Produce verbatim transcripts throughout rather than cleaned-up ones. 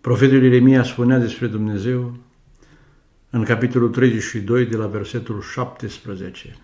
Profetul Ieremia spunea despre Dumnezeu în capitolul treizeci și doi, de la versetul șaptesprezece.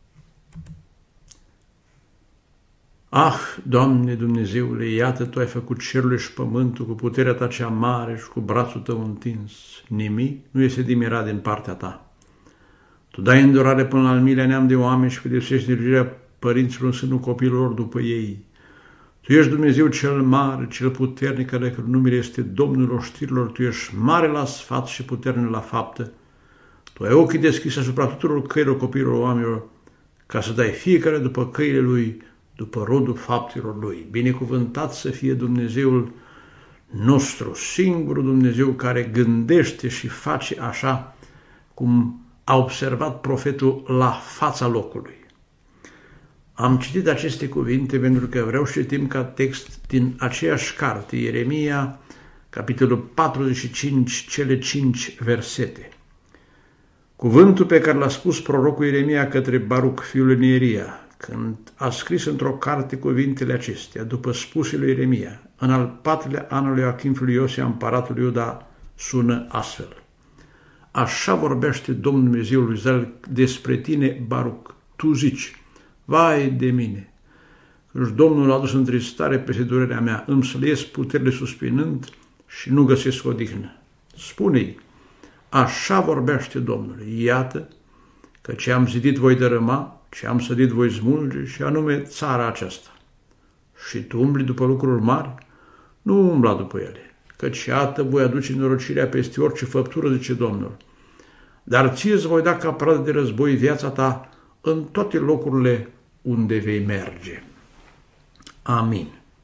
Ah, Doamne Dumnezeule, iată Tu ai făcut cerurile și pământul cu puterea Ta cea mare și cu brațul Tău întins. Nimic nu este de mirat din partea Ta. Tu dai îndurare până la al miilea neam de oameni și pedepsești dirigirea părinților în sânul copiilor după ei. Tu ești Dumnezeu cel mare, cel puternic, care numele este Domnul oștirilor, Tu ești mare la sfat și puternic la faptă. Tu ai ochii deschiși asupra tuturor căilor copiilor oamenilor, ca să dai fiecare după căile lui, după rodul faptelor lui. Binecuvântat să fie Dumnezeul nostru, singurul Dumnezeu care gândește și face așa cum a observat profetul la fața locului. Am citit aceste cuvinte pentru că vreau să citim ca text din aceeași carte, Ieremia, capitolul patruzeci și cinci, cele cinci versete. Cuvântul pe care l-a spus prorocul Ieremia către Baruc, fiul Neria, când a scris într-o carte cuvintele acestea, după spusele lui Ieremia, în al patrulea an al lui Joachim fiul Iosia, împăratul lui Iuda, sună astfel. Așa vorbește Domnul Dumnezeul lui Israel despre tine, Baruc. Tu zici, vai de mine, căci Domnul a adus întristare peste durerea mea, îmi slăiesc puterile suspinând și nu găsesc odihnă. Spune-i, așa vorbește Domnul, iată că ce am zidit voi dărâma, ce am sădit voi smulge, și anume țara aceasta. Și tu umbli după lucruri mari? Nu umbla după ele, căci iată voi aduce norocirea peste orice făptură, zice Domnul. Dar ție îți voi da ca pradă de război viața ta în toate locurile unde vei merge. Amin.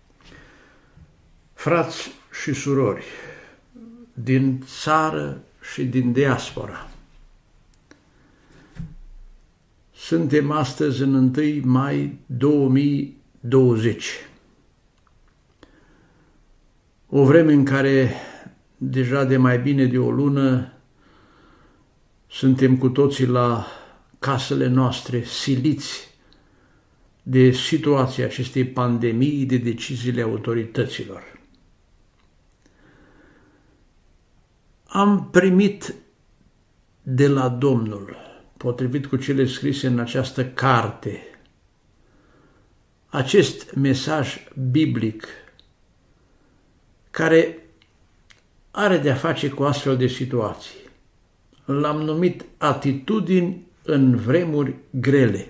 Frați și surori, din țară și din diaspora, suntem astăzi în întâi mai două mii douăzeci. O vreme în care deja de mai bine de o lună suntem cu toții la casele noastre, siliți de situația acestei pandemii, de deciziile autorităților. Am primit de la Domnul, potrivit cu cele scrise în această carte, acest mesaj biblic care are de-a face cu astfel de situații. L-am numit atitudini în vremuri grele.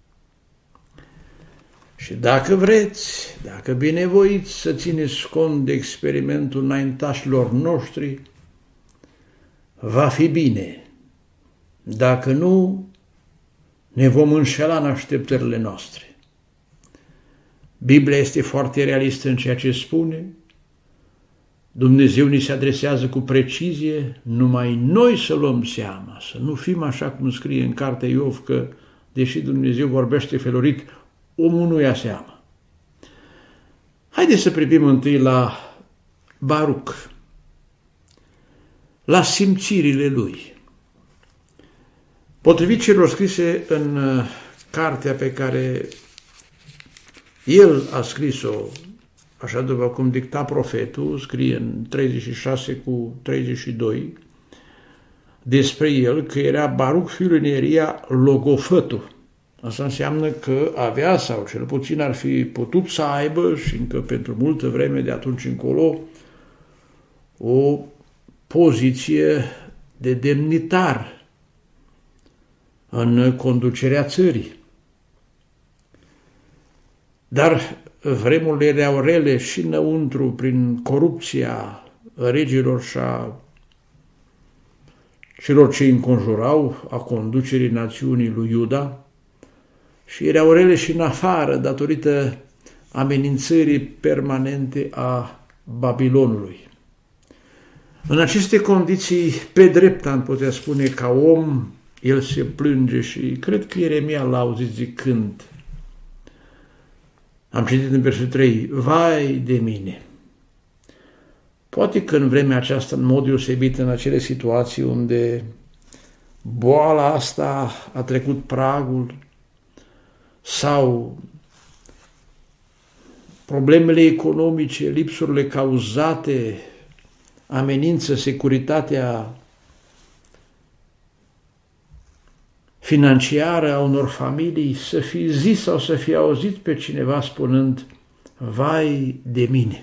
Și dacă vreți, dacă binevoiți să țineți cont de experimentul înaintașilor noștri, va fi bine. Dacă nu, ne vom înșela în așteptările noastre. Biblia este foarte realistă în ceea ce spune. Dumnezeu ni se adresează cu precizie, numai noi să luăm seama, să nu fim așa cum scrie în cartea Iov, că, deși Dumnezeu vorbește felurit, omul nu ia seama. Haideți să privim întâi la Baruc, la simțirile lui. Potrivit celor scrise în cartea pe care el a scris-o, așa după cum dicta profetul, scrie în treizeci și șase cu treizeci și doi, despre el că era Baruc fiul Neria logofătul. Asta înseamnă că avea, sau cel puțin ar fi putut să aibă, și încă pentru multă vreme de atunci încolo, o poziție de demnitar în conducerea țării. Dar vremurile erau rele și înăuntru prin corupția regilor și a celor ce îi înconjurau, a conducerii națiunii lui Iuda, și erau rele și în afară datorită amenințării permanente a Babilonului. În aceste condiții, pe drept am putea spune, ca om, el se plânge și cred că Ieremia l-a auzit zicând, am citit în versetul trei, vai de mine! Poate că în vremea aceasta, în mod deosebit, în acele situații unde boala asta a trecut pragul sau problemele economice, lipsurile cauzate amenință securitatea financiară a unor familii, să fi zis sau să fi auzit pe cineva spunând: vai de mine!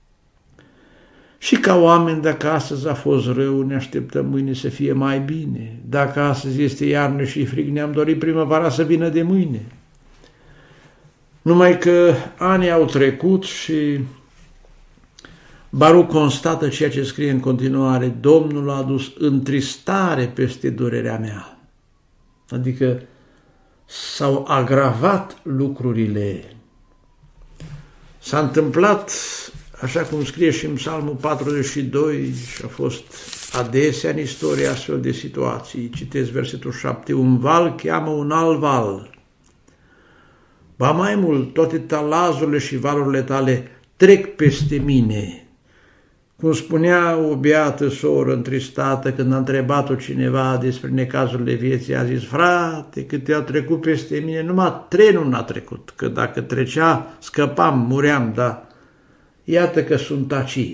Și ca oameni, dacă astăzi a fost rău, ne așteptăm mâine să fie mai bine. Dacă astăzi este iarnă și frig, ne-am dorit primăvara să vină de mâine. Numai că anii au trecut și Baruc constată ceea ce scrie în continuare: Domnul a adus întristare peste durerea mea. Adică s-au agravat lucrurile. S-a întâmplat, așa cum scrie și în Psalmul patruzeci și doi, și a fost adesea în istorie astfel de situații. Citesc versetul șapte: un val cheamă un alt val. Ba mai mult, toate talazurile și valurile tale trec peste mine. Cum spunea o beată soră întristată când a întrebat-o cineva despre necazurile vieții, a zis: frate, câte au trecut peste mine, numai trenul n-a trecut, că dacă trecea, scăpam, muream, dar iată că sunt aici.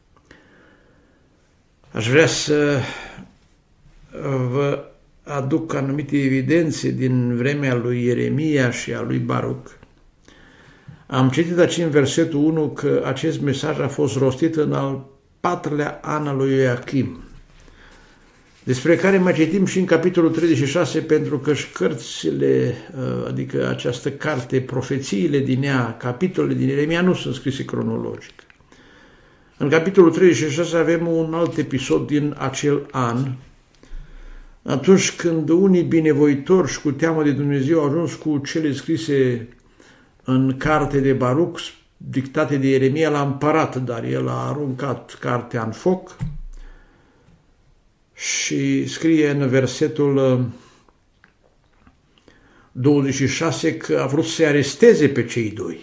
Aș vrea să vă aduc anumite evidențe din vremea lui Ieremia și a lui Baruc. Am citit aici în versetul unu că acest mesaj a fost rostit în al patrulea an al lui Ioachim, despre care mai citim și în capitolul treizeci și șase, pentru că și cărțile, adică această carte, profețiile din ea, capitolele din Ieremia, nu sunt scrise cronologic. În capitolul treizeci și șase avem un alt episod din acel an, atunci când unii binevoitori și cu teamă de Dumnezeu au ajuns cu cele scrise în carte de Baruc, dictate de Ieremia, la împărat, dar el a aruncat cartea în foc și scrie în versetul douăzeci și șase că a vrut să-i aresteze pe cei doi.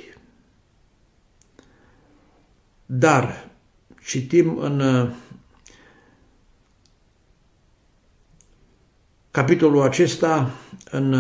Dar citim în capitolul acesta, în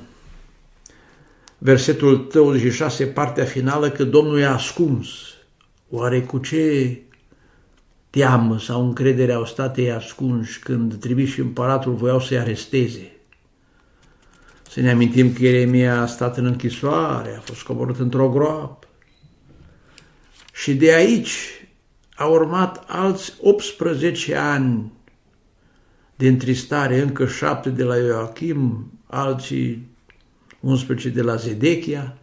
versetul douăzeci și șase, partea finală, că Domnul i-a ascuns. Oare cu ce teamă sau încredere au stat ei ascunși când trimiși și împăratul voiau să-i aresteze? Să ne amintim că Ieremia a stat în închisoare, a fost coborât într-o groapă. Și de aici au urmat alți optsprezece ani de întristare, încă șapte de la Ioachim, alții unsprezece de la Zedechia.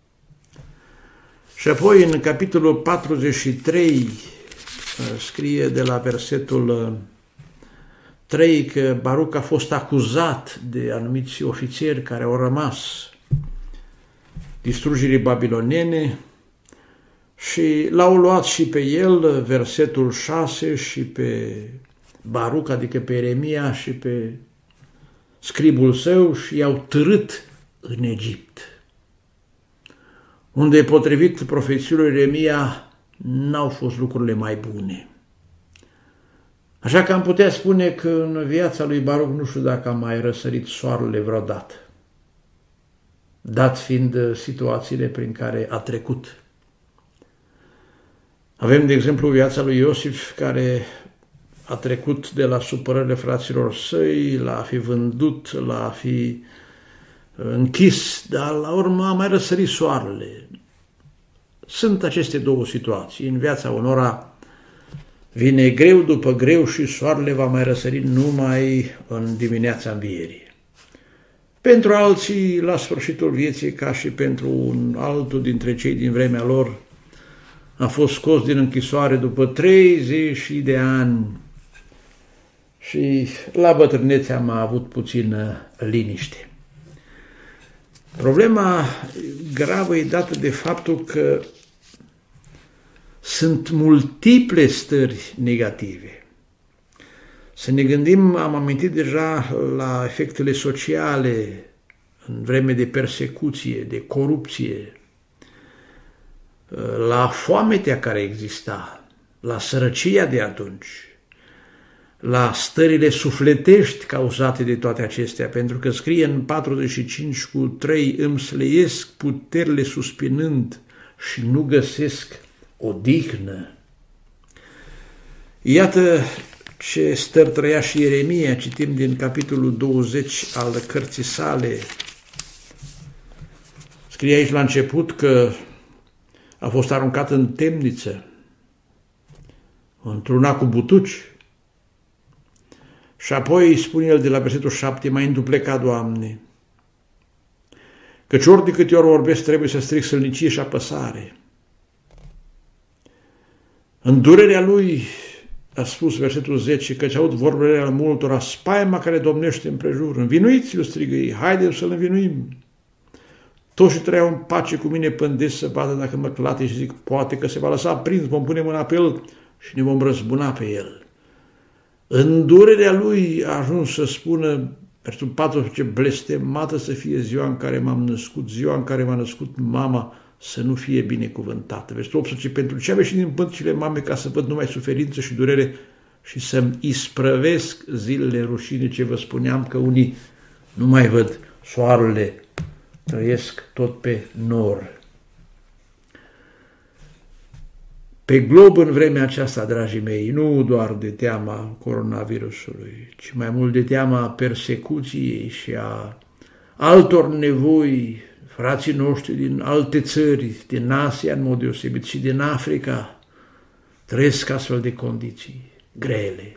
Și apoi în capitolul patruzeci și trei scrie de la versetul trei că Baruc a fost acuzat de anumiți ofițeri care au rămas distrugerii babilonene și l-au luat și pe el, versetul șase, și pe Baruc, adică pe Ieremia și pe scribul său, și i-au târât în Egipt, unde, potrivit profețiilor Ieremia, n-au fost lucrurile mai bune. Așa că am putea spune că în viața lui Baruc nu știu dacă a mai răsărit soarele vreodată, dat fiind situațiile prin care a trecut. Avem, de exemplu, viața lui Iosif, care a trecut de la supărările fraților săi, la a fi vândut, la a fi închis, dar la urmă a mai răsărit soarele. Sunt aceste două situații. În viața unora vine greu după greu și soarele va mai răsări numai în dimineața învierii. Pentru alții, la sfârșitul vieții, ca și pentru un altul dintre cei din vremea lor, a fost scos din închisoare după treizeci de ani și la bătrânețe am avut puțină liniște. Problema gravă e dată de faptul că sunt multiple stări negative. Să ne gândim, am amintit deja la efectele sociale în vreme de persecuție, de corupție, la foametea care exista, la sărăcia de atunci, la stările sufletești cauzate de toate acestea, pentru că scrie în patruzeci și cinci cu trei: îmi sleiesc puterile suspinând și nu găsesc odihnă. Iată ce stări trăia și Ieremia, citim din capitolul douăzeci al cărții sale. Scrie aici la început că a fost aruncat în temniță, într-una cu butuci. Și apoi spune el de la versetul șapte, m-ai înduplecat, Doamne, căci ori de câte ori vorbesc trebuie să stric sălnicie și apăsare. În durerea lui a spus versetul zece, căci aud vorbele al multora, spaima care domnește împrejur. Învinuiți-l, strigă ei, haideți să-l învinuim. Toți și trăiau în pace cu mine pândesc să vadă dacă mă clate și zic, poate că se va lăsa prins, vom pune mâna pe el și ne vom răzbuna pe el. În durerea lui a ajuns să spună, versetul paisprezece, blestemată să fie ziua în care m-am născut, ziua în care m-a născut mama, să nu fie binecuvântată. Versetul optsprezece, pentru ce am ieșit din pântecele mame ca să văd numai suferință și durere și să-mi isprăvesc zilele rușine, ce vă spuneam că unii nu mai văd soarele, trăiesc tot pe nor. Pe glob în vremea aceasta, dragii mei, nu doar de teama coronavirusului, ci mai mult de teama persecuției și a altor nevoi, frații noștri din alte țări, din Asia în mod deosebit și din Africa, trăiesc astfel de condiții grele.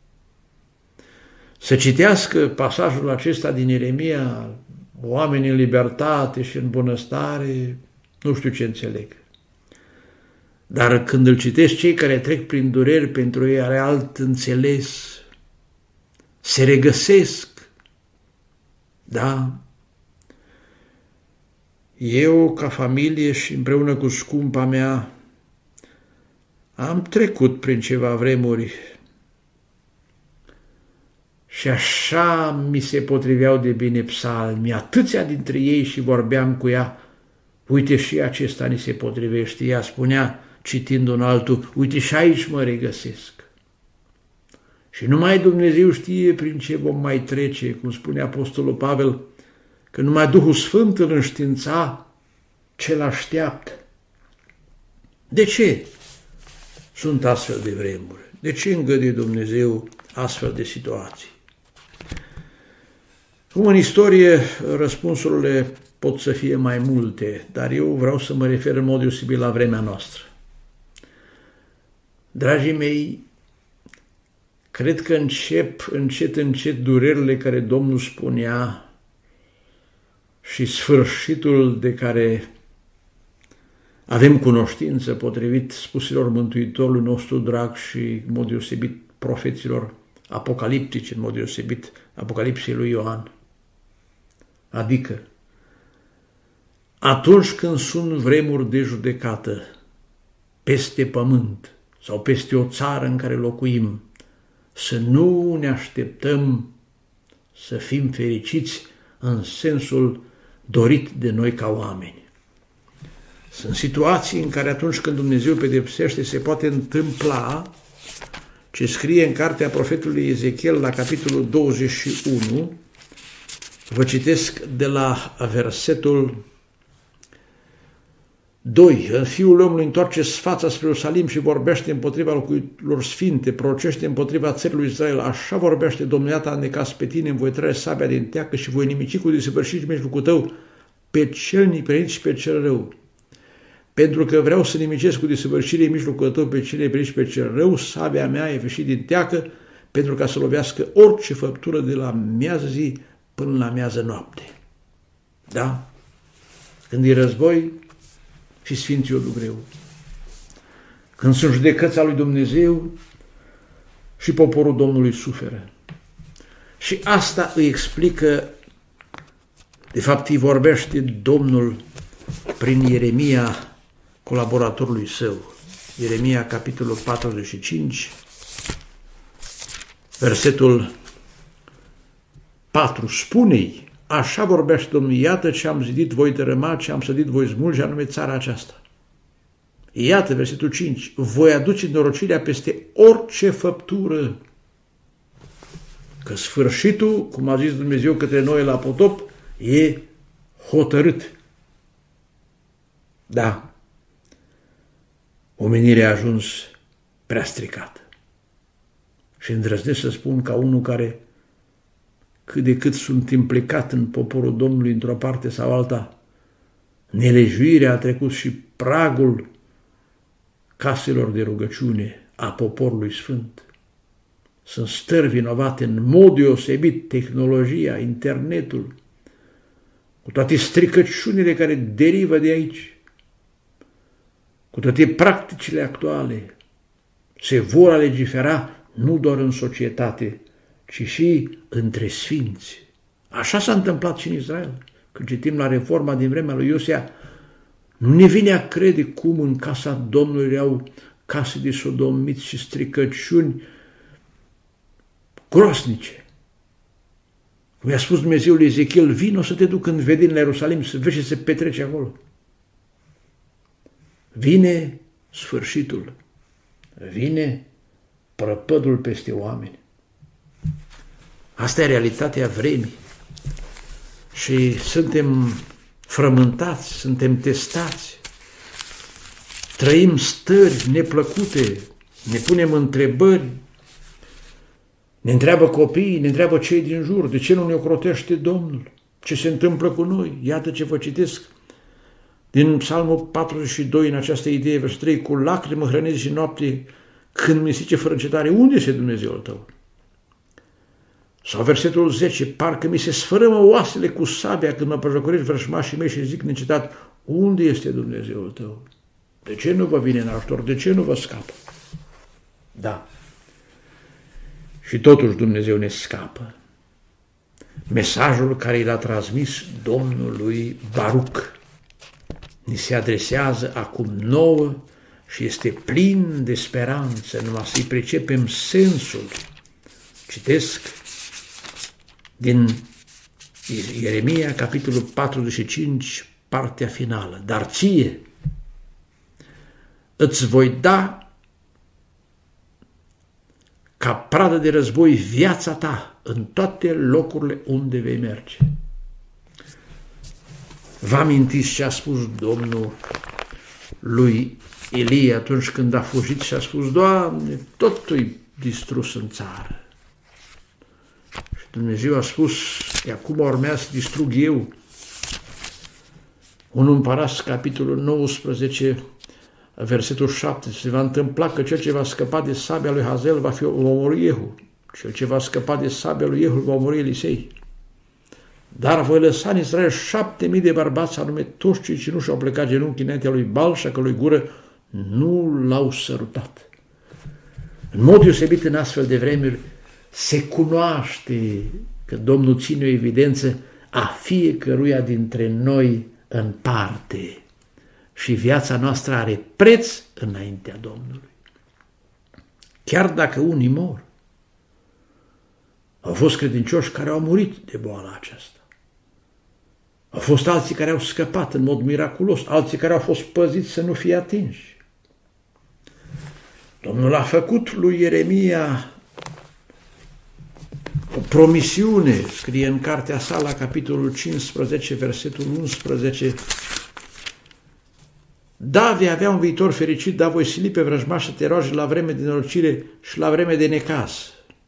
Să citească pasajul acesta din Ieremia, oameni în libertate și în bunăstare, nu știu ce înțeleg. Dar când îl citești, cei care trec prin dureri, pentru ei are alt înțeles, se regăsesc. Da? Eu, ca familie și împreună cu scumpa mea, am trecut prin ceva vremuri și așa mi se potriveau de bine psalmi, atâția dintre ei, și vorbeam cu ea, uite și acesta ni se potrivește. Ea spunea, citind un altul, uite și aici mă regăsesc. Și numai Dumnezeu știe prin ce vom mai trece, cum spune Apostolul Pavel, că numai Duhul Sfânt îl înștiința ce-l așteaptă. De ce sunt astfel de vremuri? De ce îngăduie Dumnezeu astfel de situații? Cum în istorie, răspunsurile pot să fie mai multe, dar eu vreau să mă refer în mod deosebit la vremea noastră. Dragii mei, cred că încep încet, încet durerile care Domnul spunea și sfârșitul de care avem cunoștință potrivit spuselor Mântuitorului nostru drag și în mod deosebit profeților apocaliptici, în mod deosebit Apocalipsei lui Ioan. Adică, atunci când sunt vremuri de judecată peste pământ sau peste o țară în care locuim, să nu ne așteptăm să fim fericiți în sensul dorit de noi ca oameni. Sunt situații în care atunci când Dumnezeu pedepsește se poate întâmpla ce scrie în cartea profetului Ezechiel la capitolul douăzeci și unu, vă citesc de la versetul doi. În Fiul omului întoarce-ți fața spre Ierusalim și vorbește împotriva locurilor sfinte, prorocește împotriva țării lui Israel. Așa vorbește Domnul, iată, am necaz pe tine, îmi voi trage sabia din teacă și voi nimici cu desăvârșit mijlocul tău pe cel neprihănit și pe cel rău. Pentru că vreau să nimicesc cu desăvârșire în mijlocul tău pe cel neprihănit și pe cel rău, sabia mea e ieșit din teacă, pentru ca să lovească orice făptură de la miază zi până la miază noapte. Da? Când e război, și sfinții o duc greu. Când sunt judecăți al lui Dumnezeu, și poporul Domnului suferă. Și asta îi explică, de fapt îi vorbește Domnul prin Ieremia, colaboratorului său. Ieremia, capitolul patruzeci și cinci, versetul patru, spune-i, așa vorbește Domnul, iată ce am zidit voi tărâma, ce am sădit voi smulge, anume țara aceasta. Iată, versetul cinci, voi aduce norocirea peste orice făptură, că sfârșitul, cum a zis Dumnezeu către noi la potop, e hotărât. Da, omenirea a ajuns prea stricată. Și îndrăznesc să spun ca unul care cât de cât sunt implicat în poporul Domnului într-o parte sau alta, nelejuirea a trecut și pragul caselor de rugăciune a poporului sfânt. Sunt stări vinovate în mod deosebit tehnologia, internetul, cu toate stricăciunile care derivă de aici, cu toate practicile actuale. Se vor legifera nu doar în societate, ci și între sfinți. Așa s-a întâmplat și în Israel. Când citim la reforma din vremea lui Iosia, nu ne vine a crede cum în casa Domnului erau case de sodomiți și stricăciuni groasnice. Cum i-a spus Dumnezeu lui Ezechiel, vino să te duc în vedin la Ierusalim să vezi ce se petrece acolo. Vine sfârșitul, vine prăpădul peste oameni. Asta e realitatea vremii și suntem frământați, suntem testați, trăim stări neplăcute, ne punem întrebări, ne întreabă copiii, ne întreabă cei din jur, de ce nu ne ocrotește Domnul? Ce se întâmplă cu noi? Iată ce vă citesc din Psalmul patruzeci și doi în această idee, versetul trei, cu lacrimă hrănezi și noapte când mi zice fără încetare, unde este Dumnezeul tău? Sau versetul zece, parcă mi se sfărâmă oasele cu sabia când mă păjăcorești vrășmașii mei și zic neîncetat, unde este Dumnezeul tău? De ce nu vă vine în ajutor? De ce nu vă scapă? Da. Și totuși Dumnezeu ne scapă. Mesajul care l-a transmis Domnului Baruc ni se adresează acum nouă și este plin de speranță, numai să-i pricepem sensul. Citesc din Ieremia, capitolul patruzeci și cinci, partea finală. Dar ție îți voi da ca pradă de război viața ta în toate locurile unde vei merge. Vă amintiți ce a spus Domnul lui Ilie atunci când a fugit și a spus, Doamne, totul-i distrus în țară. Și Dumnezeu a spus, acum urmează să distrug eu. Unu Împărați, capitolul nouăsprezece, versetul șapte, se va întâmpla că cel ce va scăpa de sabia lui Hazael va fi omorât Iehu. Cel ce va scăpa de sabia lui Iehu va omorâ Elisei. Dar voi lăsa în Israel șapte mii de bărbați, anume toți cei ce nu și-au plecat genunchii înaintea lui Baal și a cărui gură nu l-au sărutat. În mod deosebit în astfel de vremuri se cunoaște că Domnul ține o evidență a fiecăruia dintre noi în parte și viața noastră are preț înaintea Domnului. Chiar dacă unii mor, au fost credincioși care au murit de boala aceasta. Au fost alții care au scăpat în mod miraculos, alții care au fost păziți să nu fie atinși. Domnul a făcut lui Ieremia o promisiune, scrie în cartea sa la capitolul cincisprezece, versetul unsprezece, da, vei avea un viitor fericit, da, voi sili pe vrăjmași să te roage la vreme de norocire și la vreme de necaz.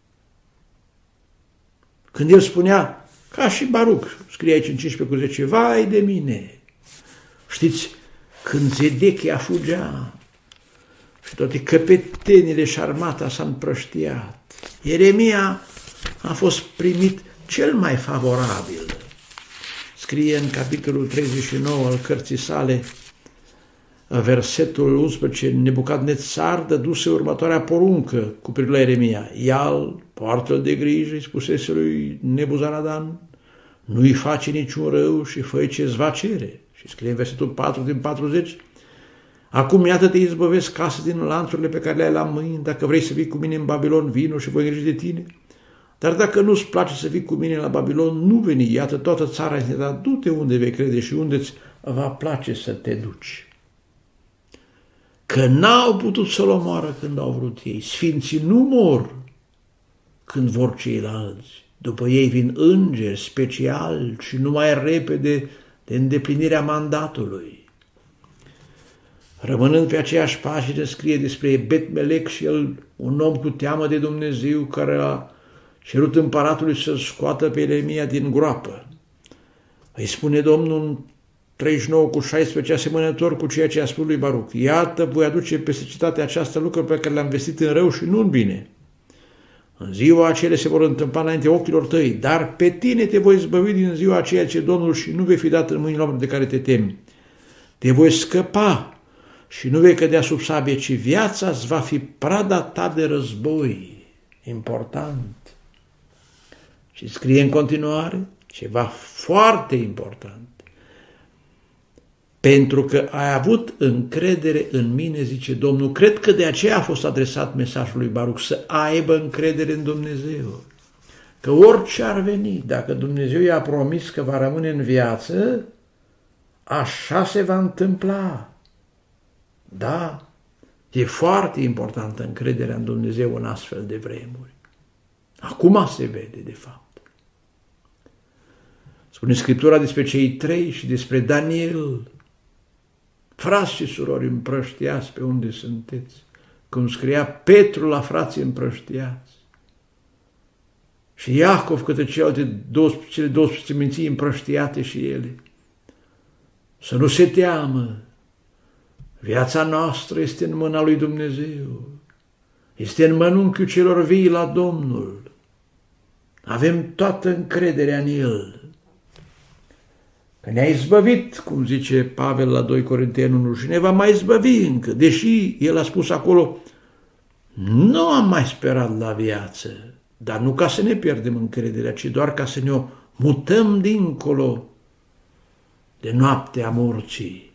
Când el spunea, ca și Baruc, scrie aici în cincisprezece cu zece, vai de mine! Știți, când Zedechia fugea și toate căpetenile și armata s-a împrăștiat, Ieremia a fost primit cel mai favorabil. Scrie în capitolul treizeci și nouă al cărții sale, versetul unsprezece, Nebucadnețar dăduse următoarea poruncă cu privire la Ieremia. Ia-l, poartă-l de grijă, îi spusese lui Nebuzaradan, nu-i face niciun rău și fă-i ce-ți va cere. Și scrie în versetul patru din patruzeci, acum iată te izbăvesc casă din lanțurile pe care le ai la mâini, dacă vrei să vii cu mine în Babilon, vino și voi îngriji de tine. Dar dacă nu-ți place să vii cu mine la Babilon, nu veni, iată toată țara este, dar du-te unde vei crede și unde-ți va place să te duci. Că n-au putut să-l omoară când au vrut ei. Sfinții nu mor când vor ceilalți. După ei vin îngeri special și numai repede de îndeplinirea mandatului. Rămânând pe aceeași pagină, scrie despre Ebed-Melec și el, un om cu teamă de Dumnezeu, care a cerut împăratului să scoată pe Ieremia din groapă. Îi spune Domnul în treizeci și nouă cu șaisprezece, asemănător cu ceea ce a spus lui Baruc: iată, voi aduce peste cetatea aceasta lucruri pe care le-am vestit în rău și nu în bine. În ziua aceea se vor întâmpla înainte ochilor tăi, dar pe tine te voi zbăvi din ziua aceea ce Domnul și nu vei fi dat în mâinile oamenilor de care te temi. Te voi scăpa și nu vei cădea sub sabie, ci viața îți va fi prada ta de război. Important. Și scrie în continuare ceva foarte important. Pentru că ai avut încredere în mine, zice Domnul. Cred că de aceea a fost adresat mesajul lui Baruc, să aibă încredere în Dumnezeu. Că orice ar veni, dacă Dumnezeu i-a promis că va rămâne în viață, așa se va întâmpla. Da, e foarte importantă încrederea în Dumnezeu în astfel de vremuri. Acum se vede, de fapt. Spune Scriptura despre cei trei și despre Daniel. Frați și surori, împrăștiați pe unde sunteți, cum scria Petru la frații împrăștiați. Și Iacov către celelalte cele douăsprezece seminții împrăștiate și ele. Să nu se teamă. Viața noastră este în mâna lui Dumnezeu. Este în mănunchiul celor vii la Domnul. Avem toată încrederea în El. Că ne-a izbăvit, cum zice Pavel la doi Corinteni unu, și ne va mai izbăvi încă, deși el a spus acolo: nu am mai sperat la viață, dar nu ca să ne pierdem încrederea, ci doar ca să ne o mutăm dincolo de noaptea morții.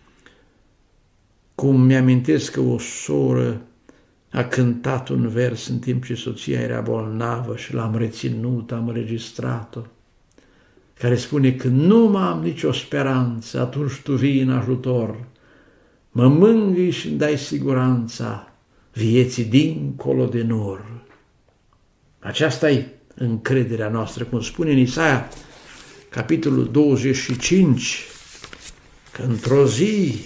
Cum mi-amintesc că o soră a cântat un vers în timp ce soția era bolnavă și l-am reținut, am înregistrat-o, care spune că nu mai am nicio speranță, atunci tu vii în ajutor, mă mângâi și îmi dai siguranța vieții dincolo de nor. Aceasta e încrederea noastră, cum spune în Isaia, capitolul douăzeci și cinci, că într-o zi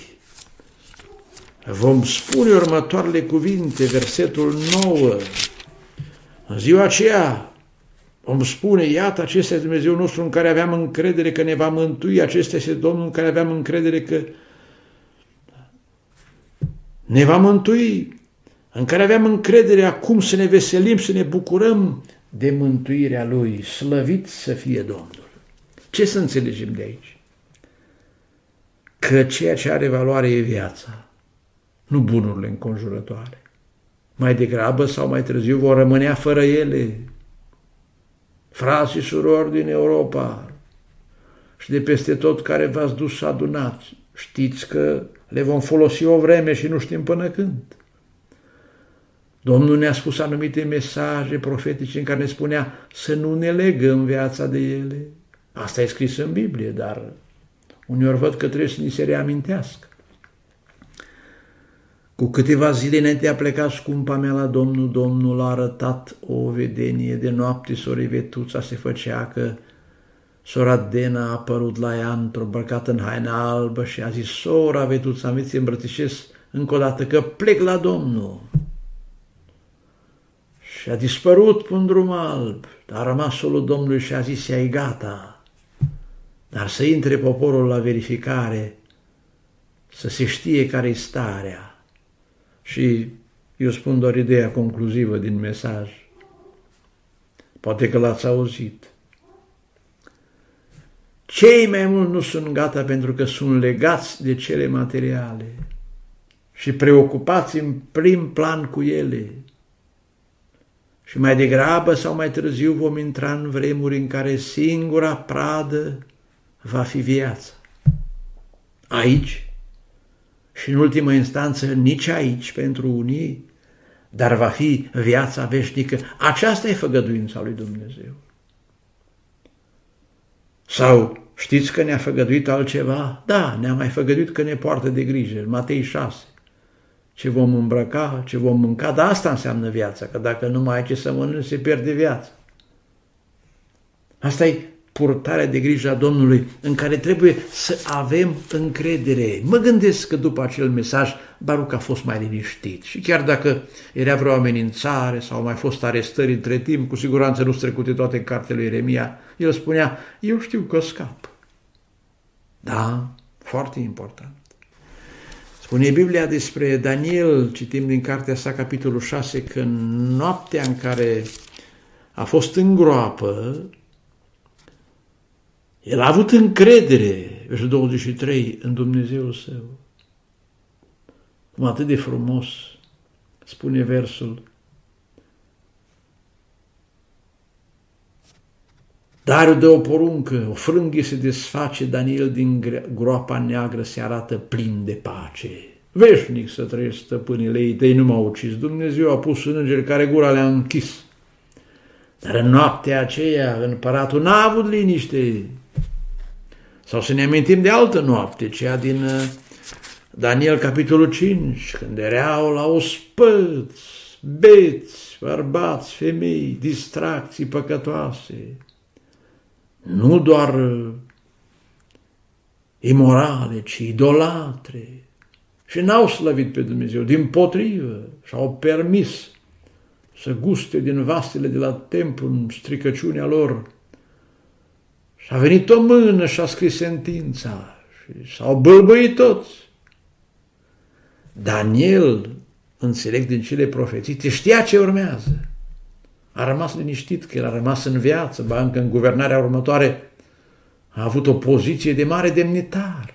vom spune următoarele cuvinte, versetul nouă, în ziua aceea vom spune: iată, acesta este Dumnezeu nostru în care aveam încredere că ne va mântui, acesta este Domnul în care aveam încredere că ne va mântui, în care aveam încredere acum să ne veselim, să ne bucurăm de mântuirea Lui. Slăvit să fie Domnul! Ce să înțelegem de aici? Că ceea ce are valoare e viața, nu bunurile înconjurătoare. Mai degrabă sau mai târziu vor rămânea fără ele. Frați și surori din Europa și de peste tot care v-ați dus să adunați, știți că le vom folosi o vreme și nu știm până când. Domnul ne-a spus anumite mesaje profetice în care ne spunea să nu ne legăm viața de ele. Asta e scris în Biblie, dar uneori văd că trebuie să ni se reamintească. Cu câteva zile înainte a plecat scumpa mea la Domnul, Domnul a arătat o vedenie. De noapte sora Vetuța se făcea că sora Dena a apărut la ea îmbrăcată în haină albă și a zis: sora Vetuța, am să îmbrățișez încă o dată că plec la Domnul. Și a dispărut pe un drum alb, dar a rămas solul Domnului și a zis: ea e gata. Dar să intre poporul la verificare, să se știe care-i starea. Și eu spun doar ideea concluzivă din mesaj. Poate că l-ați auzit. Cei mai mulți nu sunt gata pentru că sunt legați de cele materiale și preocupați în prim plan cu ele. Și mai degrabă sau mai târziu vom intra în vremuri în care singura pradă va fi viața. Aici, și în ultimă instanță nici aici pentru unii, dar va fi viața veșnică. Aceasta e făgăduința lui Dumnezeu. Sau știți că ne-a făgăduit altceva? Da, ne-a mai făgăduit că ne poartă de grijă. În Matei șase. Ce vom îmbrăca, ce vom mânca, dar asta înseamnă viața, că dacă nu mai ai ce să mănânci, se pierde viața. Asta e purtarea de grijă a Domnului, în care trebuie să avem încredere. Mă gândesc că după acel mesaj, Baruc a fost mai liniștit și chiar dacă era vreo amenințare sau mai fost arestări între timp, cu siguranță nu strecute toate în cartea lui Ieremia, el spunea, eu știu că scap. Da, foarte important. Spune Biblia despre Daniel, citim din cartea sa, capitolul șase, că în noaptea în care a fost în groapă, el a avut încredere, versetul douăzeci și trei, în Dumnezeul său. Cum atât de frumos spune versul. Dariu dă o poruncă, o frânghie se desface, Daniel din groapa neagră se arată plin de pace. Veșnic să trăiești, stăpânile ei tăi, nu m-au ucis. Dumnezeu a pus un înger care gura le-a închis. Dar în noaptea aceea, împăratul n-a avut liniște. Sau să ne amintim de altă noapte, cea din Daniel, capitolul cinci, când erau la ospăți, beți, bărbați, femei, distracții păcătoase. Nu doar imorale, ci idolatre. Și n-au slăvit pe Dumnezeu, dimpotrivă, și-au permis să guste din vasele de la templu în stricăciunea lor. Și a venit o mână și a scris sentința și s-au bâlbâit toți. Daniel, înțeleg din cele profețite, știa ce urmează. A rămas liniștit că el a rămas în viață, ba încă în guvernarea următoare a avut o poziție de mare demnitar.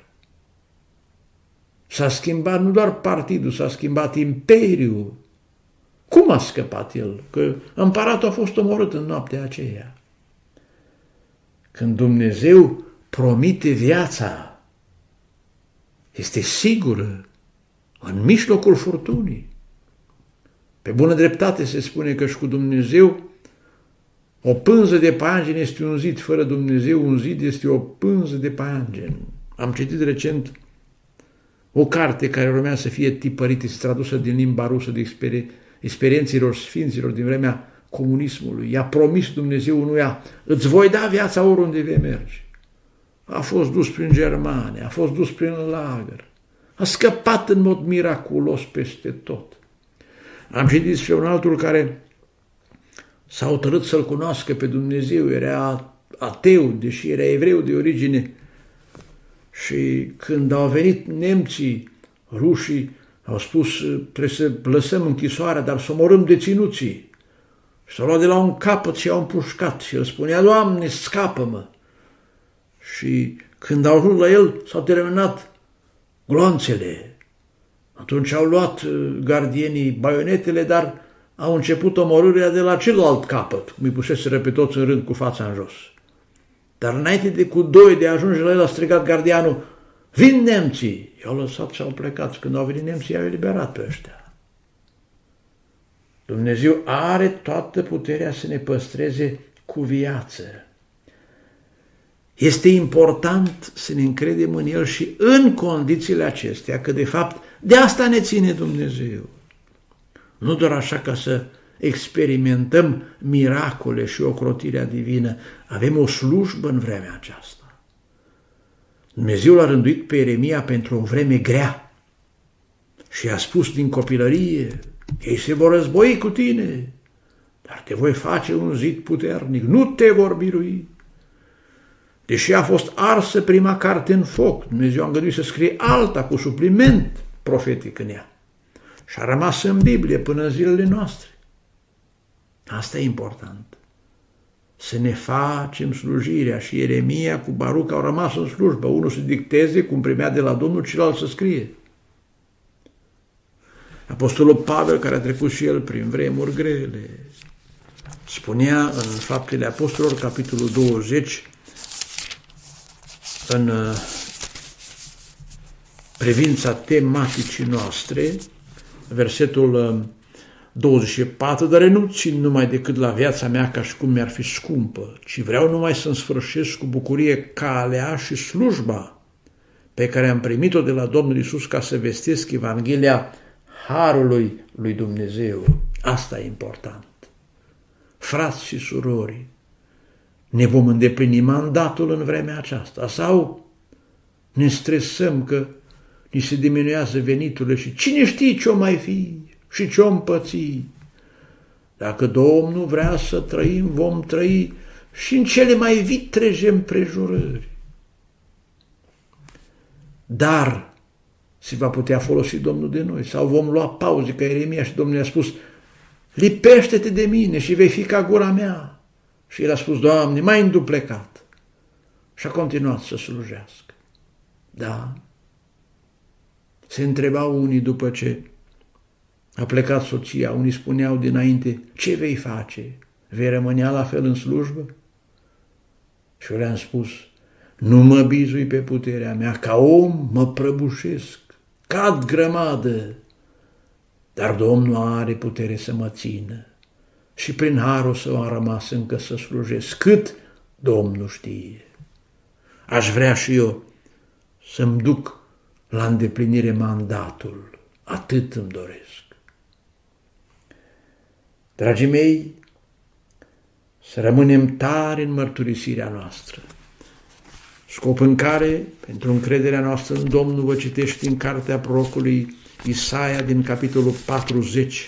S-a schimbat nu doar partidul, s-a schimbat imperiul. Cum a scăpat el? Că împăratul a fost omorât în noaptea aceea. Când Dumnezeu promite viața, este sigură în mijlocul furtunii. Pe bună dreptate se spune că și cu Dumnezeu o pânză de paianjen este un zid, fără Dumnezeu un zid este o pânză de paianjen. Am citit recent o carte care urmea să fie tipărită și tradusă din limba rusă de experi experiențelor sfinților din vremea comunismului. I-a promis Dumnezeu unuia, îți voi da viața oriunde vei merge. A fost dus prin Germania, a fost dus prin lagăr, a scăpat în mod miraculos peste tot. Am citit despre un altul care s-a hotărât să-L cunoască pe Dumnezeu, era ateu, deși era evreu de origine. Și când au venit nemții, rușii, au spus, trebuie să lăsăm închisoarea, dar să omorâm deținuții. Și s-au luat de la un capăt și au împușcat. Și el spunea, Doamne, scapă-mă! Și când au ajuns la el, s-au terminat glonțele. Atunci au luat gardienii baionetele, dar au început omorârea de la celălalt capăt, cum îi puseseră pe toți în rând cu fața în jos. Dar înainte de cu doi de a ajunge la el, a strigat gardianul, vin nemții! I-au lăsat și au plecat. Când au venit nemții, i-au eliberat pe ăștia. Dumnezeu are toată puterea să ne păstreze cu viață. Este important să ne încredem în El și în condițiile acestea, că de fapt de asta ne ține Dumnezeu. Nu doar așa ca să experimentăm miracole și ocrotirea divină, avem o slujbă în vremea aceasta. Dumnezeu l-a rânduit pe Ieremia pentru o vreme grea și i-a spus din copilărie, ei se vor război cu tine, dar te voi face un zid puternic, nu te vor birui. Deși a fost arsă prima carte în foc, Dumnezeu a îngăduit să scrie alta cu supliment profetic în ea. Și a rămas în Biblie până în zilele noastre. Asta e important. Să ne facem slujirea. Și Ieremia cu Baruc au rămas în slujbă. Unul să dicteze cum primea de la Domnul, celălalt să scrie. Apostolul Pavel, care a trecut și el prin vremuri grele, spunea în Faptele Apostolilor, capitolul douăzeci, în privința tematicii noastre, versetul douăzeci și patru, dar nu țin numai decât la viața mea ca și cum mi-ar fi scumpă, ci vreau numai să-mi sfârșesc cu bucurie calea și slujba pe care am primit-o de la Domnul Iisus ca să vestesc Evanghelia Harului lui Dumnezeu. Asta e important. Frați și surori, ne vom îndeplini mandatul în vremea aceasta sau ne stresăm că ni se diminuează veniturile și cine știe ce-o mai fi și ce-o împăți. Dacă Domnul vrea să trăim, vom trăi și în cele mai vitreje împrejurări. Dar se va putea folosi Domnul de noi sau vom lua pauze ca Ieremia și Domnul i-a spus: lipește-te de mine și vei fi ca gura mea. Și el a spus: Doamne, m-ai înduplecat. Și a continuat să slujească. Da. Se întrebau unii după ce a plecat soția, unii spuneau dinainte: ce vei face? Vei rămânea la fel în slujbă? Și eu le-am spus: nu mă bizui pe puterea mea, ca om mă prăbușesc, cad grămadă, dar Domnul are putere să mă țină și prin harul său am rămas încă să slujesc, cât Domnul știe. Aș vrea și eu să-mi duc la îndeplinire mandatul, atât îmi doresc. Dragii mei, să rămânem tari în mărturisirea noastră, scop în care, pentru încrederea noastră în Domnul, vă citești în cartea prorocului Isaia din capitolul patruzeci,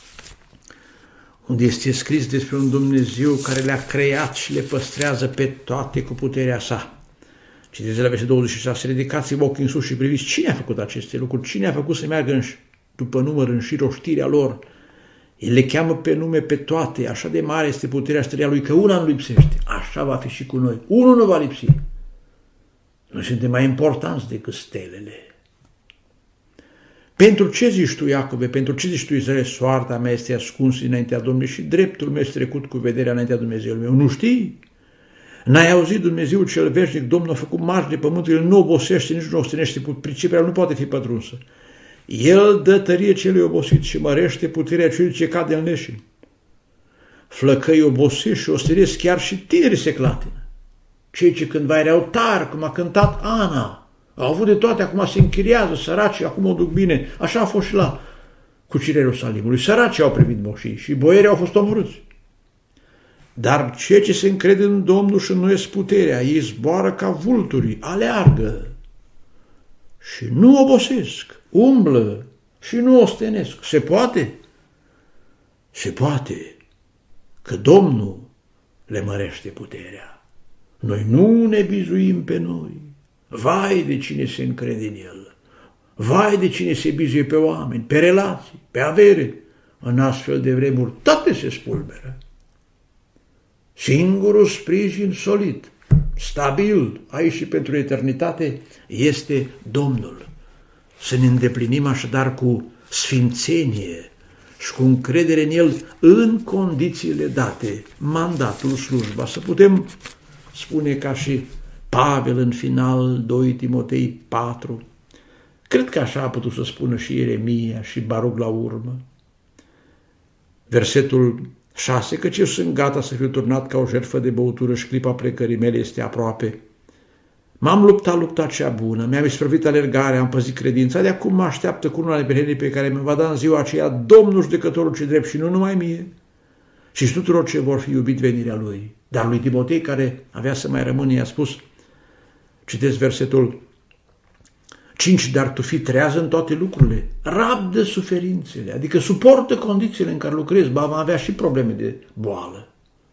unde este scris despre un Dumnezeu care le-a creat și le păstrează pe toate cu puterea sa. Citeți la versetul douăzeci și șase: ridicați-vă ochii în sus și priviți cine a făcut aceste lucruri, cine a făcut să meargă în, după număr în șir oștirea lor. El le cheamă pe nume pe toate, așa de mare este puterea stăria lui că una nu lipsește. Așa va fi și cu noi. Unul nu va lipsi. Noi suntem mai importanți decât stelele. Pentru ce zici tu, Iacove, pentru ce zici tu, Israel, soarta mea este ascunsă înaintea Domnului și dreptul meu este trecut cu vederea înaintea Dumnezeului meu? Nu știi? N-ai auzit Dumnezeu cel veșnic, Domnul a făcut mari de pământ, El nu obosește, nici nu ostenește, priceperea nu poate fi pătrunsă. El dă tărie celui obosit și mărește puterea celui ce cade în leșin. Flăcăi obosiți și ostenesc, chiar și tineri se clatină. Cei ce cândva erau tari, cum a cântat Ana, au avut de toate, acum se închiriază, săracii, acum o duc bine. Așa a fost și la cucerirea Ierusalimului. Săracii au primit moșii și boierii au fost omorâți. Dar cei ce se încred în Domnul și înnoiesc puterea, ei zboară ca vulturii, aleargă și nu obosesc, umblă și nu ostenesc. Se poate? Se poate, că Domnul le mărește puterea. Noi nu ne bizuim pe noi. Vai de cine se încrede în El. Vai de cine se bizuie pe oameni, pe relații, pe avere. În astfel de vremuri toate se spulberă. Singurul sprijin solid, stabil, aici și pentru eternitate, este Domnul. Să ne îndeplinim așadar cu sfințenie și cu încredere în El în condițiile date, mandatul, slujba, să putem spune ca și Pavel în final, doi Timotei patru, cred că așa a putut să spună și Ieremia și Baruc la urmă. Versetul șase, căci eu sunt gata să fiu turnat ca o jertfă de băutură și clipa plecării mele este aproape. M-am luptat lupta cea bună, mi-am isprăvit alergarea, am păzit credința, de acum mă așteaptă cununa neprihănirii pe care mi-o va da în ziua aceea Domnul judecătorul ce drept și nu numai mie, și tuturor ce vor fi iubit venirea Lui. Dar lui Timotei, care avea să mai rămână, i-a spus, citesc versetul cinci, dar tu fii trează în toate lucrurile, rabdă suferințele, adică suportă condițiile în care lucrezi, ba va avea și probleme de boală.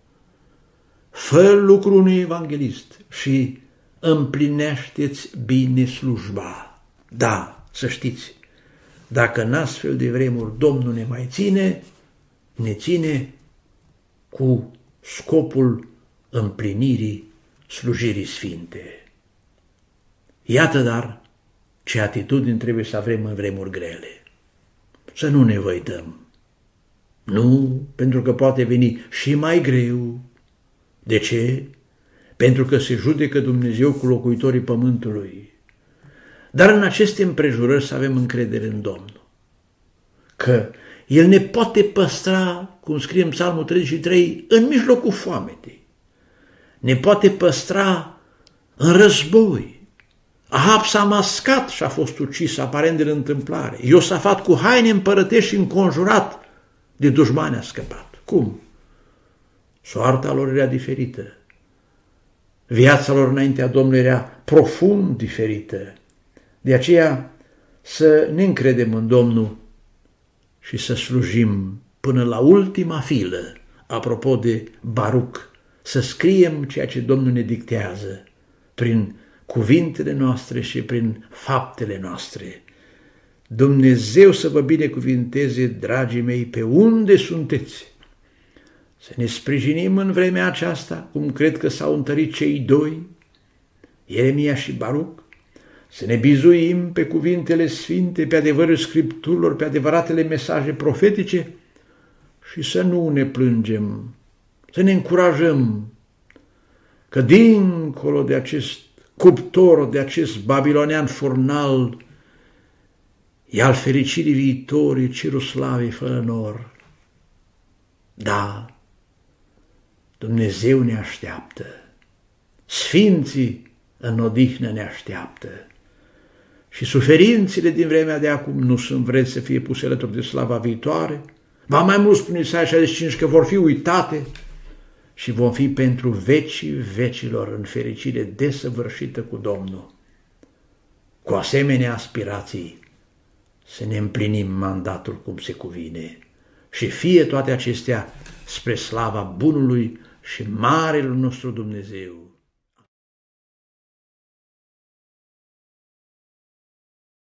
Fă lucru unui evanghelist și împlinește-ți bine slujba. Da, să știți, dacă în astfel de vremuri Domnul ne mai ține, ne ține cu scopul împlinirii slujirii sfinte. Iată, dar, ce atitudine trebuie să avem în vremuri grele. Să nu ne văităm. Nu, pentru că poate veni și mai greu. De ce? Pentru că se judecă Dumnezeu cu locuitorii pământului. Dar în aceste împrejurări să avem încredere în Domnul. Că El ne poate păstra, cum scrie în Psalmul treizeci și trei, în mijlocul foametei. Ne poate păstra în război. Ahab s-a mascat și a fost ucis, aparent de întâmplare. Iosafat cu haine împărătești și înconjurat de dușmani a scăpat. Cum? Soarta lor era diferită. Viața lor înaintea Domnului era profund diferită. De aceea să ne încredem în Domnul și să slujim până la ultima filă, apropo de Baruc, să scriem ceea ce Domnul ne dictează prin cuvintele noastre și prin faptele noastre. Dumnezeu să vă binecuvinteze, dragii mei, pe unde sunteți. Să ne sprijinim în vremea aceasta, cum cred că s-au întărit cei doi, Ieremia și Baruc, să ne bizuim pe cuvintele sfinte, pe adevărul Scripturilor, pe adevăratele mesaje profetice și să nu ne plângem, să ne încurajăm că dincolo de acest cuptor, de acest babilonean furnal, e al fericirii viitorii, cerul slavei fără nor. Da, Dumnezeu ne așteaptă, sfinții în odihnă ne așteaptă și suferințele din vremea de acum nu sunt vreți să fie puse alături de slava viitoare. Ba mai mult spune Isaia șaizeci și cinci că vor fi uitate și vom fi pentru vecii vecilor în fericire desăvârșită cu Domnul. Cu asemenea aspirații să ne împlinim mandatul cum se cuvine și fie toate acestea spre slava bunului și marelui nostru Dumnezeu.